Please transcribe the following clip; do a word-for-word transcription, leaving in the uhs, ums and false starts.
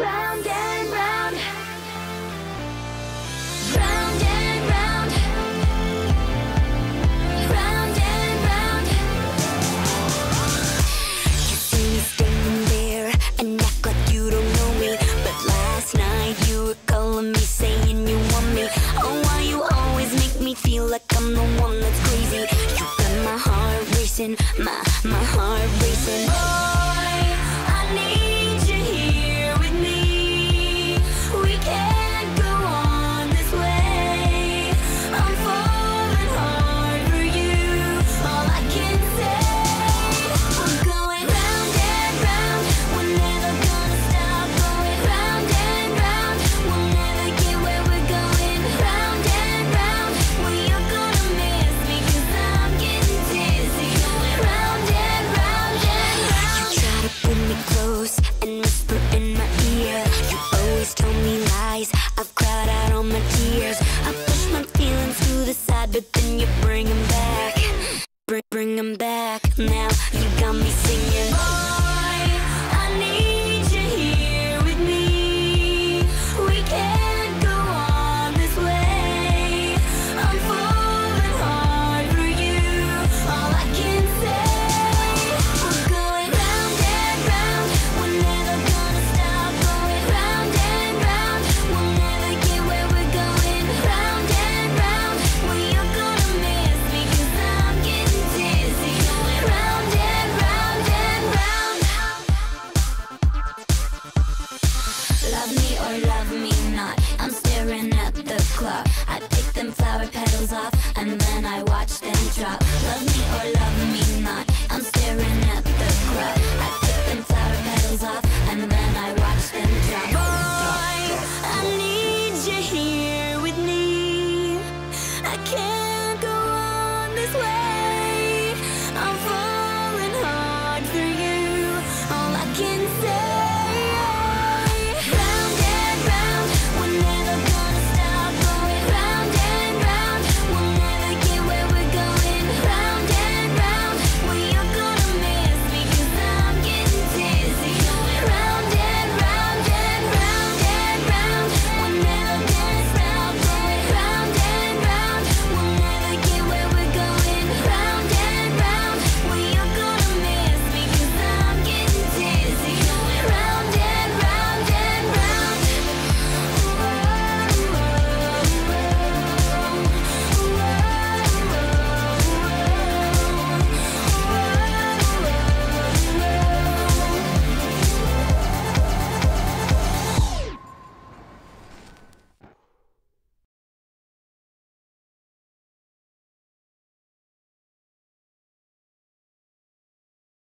round and round, round and round, round and round. You see me standing there and act like you don't know me, but last night you were calling me, saying you want me. Oh, why you always make me feel like I'm the one that's crazy? You got my heart racing, my my heart racing. Boy, I need you here with me. We can't go on this way. I'm falling hard for you. All I can say, we're going round and round. We're never gonna stop going round and round. We'll never get where we're going. Round and round. Well, you're gonna miss me 'cause I'm getting dizzy. Going round and round and round. You try to pull me close and whisper in my ear. You always tell me lies. I've cried out all my tears. I push my feelings to the side, but then you bring them back. Bring, bring them back. Now you got me singing. Boy, I need you here with me. We can't go on this way. I'm falling hard for you. All I can say, we're going round and round. We're never gonna stop going round and round. We'll never get where we're going. Round and round. Well, you're gonna miss me 'cause I'm getting dizzy. Going round and round and round. Love me or love me not, I'm staring at the clock. I pick them flower petals off and then I watch them drop. Love me or love me not, I'm staring at the clock. I pick them flower petals off and then I